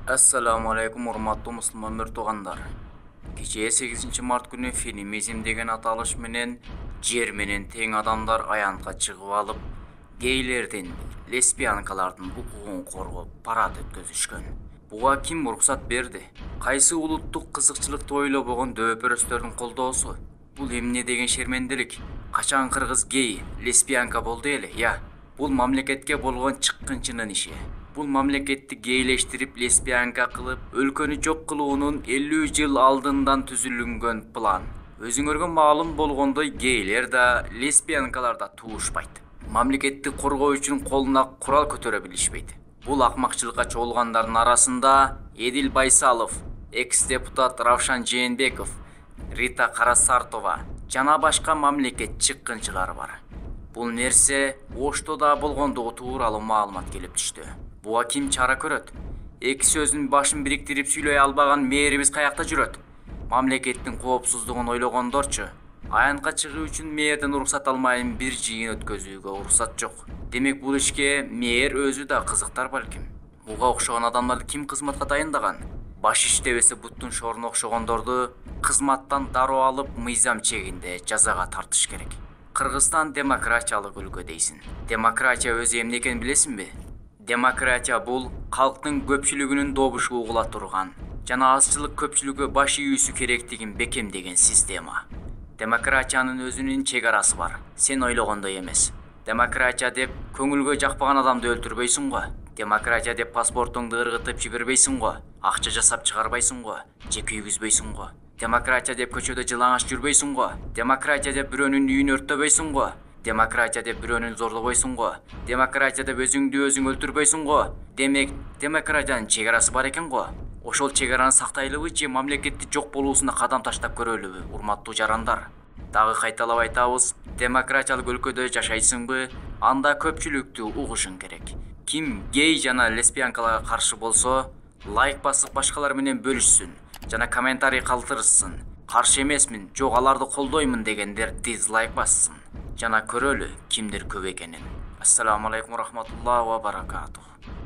Assalamu alaikum урматтуу мусулман туугандар. Кечээ 8 март күнү феминизм деген аталыш менен жер менен тең адамдар аянтка чыгып алып, гейлердин, лесбиянкалардын укугун коргоп парад өткөзүшкөн. Буга ким уруксат берди? Кайсы улуттук кызыкчылыкты ойлобогон дөпөрөстөрдүн колдоосу? Бул эмне деген шерменделик? Качан кыргыз гей, лесбиянка болду эле, я? Бул мамлекетке болгон чыккынчынын иши. Бул мамлекетти гейлештирип, лесбиянка кылып, өлкөнү жок кылуунун 50 жыл алдындан түзүлгөн план. Өзүңөргө маалым болгондой, гейлер да, лесбиянкалар да туушпайт. Мамлекетти коргоо үчүн колуна курал көтөрө билишпейт. Бул акмакчылыкка чогулгандардын арасында Эдил Байсалов, экс-депутат Равшан Жээнбеков, Рита Карасартова жана башка мамлекет чыккынчылары бар. Бул нерсе Ошто да болгондугу тууралуу маалымат келип түштү. Буга ким чара көрөт? Эки сөздүн башын бириктирип сүйлөй албаган мээрибиз каякта жүрөт? Мамлекеттин коопсуздугун ойлогондорчу. Аянтка чыгуу үчүн мээрден уруксат алмайын бир жыйын өткөзүүгө уруксат жок. Демек бул ишке мээр өзү да кызыктар балким. Буга окшогон адамдарды ким кызматка дайындаган? Баш иштебесе буттун шоруна окшогондорду кызматтан дароо алып мыйзам чегинде жазага тартыш керек. Кыргызстан демократиялык өлкө дейсин. Демократия өзү эмне экенин билесиңби? Демократия бул калктын көпчүлүгүнүн добушу угула турган жана азчылык көпчүлүккө баш ийүүсү керектигин бекемдеген система. Демократиянын өзүнүн чек арасы бар. Сен ойлогондой эмес. Демократия деп көңүлгө жакпаган адамды өлтүрбөйсүң го. Демократия деп паспортуңду ыргытып жибербейсиң го. Акча жасап чыгарбайсың го. Же күйгүзбөйсүң го. Демократия деп көчөдө жылаңаш жүрбөйсүң го. Демократия деп бирөөнүн үйүн өрттөбөйсүң го. Демократия деп бирөөнүн зорлобойсуң го. Демократия деп өзүңдү өзүң өлтүрбөйсүң го. Демек, демократиянын чек арасы бар экен го. Ошол чек араны сактайлыбы же мамлекетти жок болуусуна кадам таштап көрөлүбү, урматтуу жарандар? Дагы кайталап айтабыз, демократиялык өлкөдө жашайсыңбы, анда көпчүлүктү угушуң керек. Ким гей жана лесбиянкаларга каршы болсо, лайк басып башкалар менен бөлүшсүн жана комментарий калтырышсын. Каршы эмесмин, жок аларды колдоймун дегендер дизлайк бассын. Жана көрөлү кимдер көп экенин. Ассаламу алейкум рахматуллахи ва баракатух.